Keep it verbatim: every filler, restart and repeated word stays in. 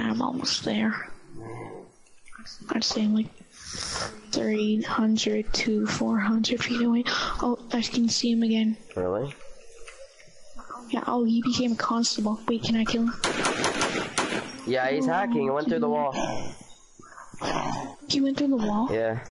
I'm almost there. I'd say like three hundred to four hundred feet away. Oh, I can see him again. Really? Yeah, oh, he became a constable. Wait, can I kill him? Yeah, he's oh, hacking. He went through the wall. He went through the wall? Yeah.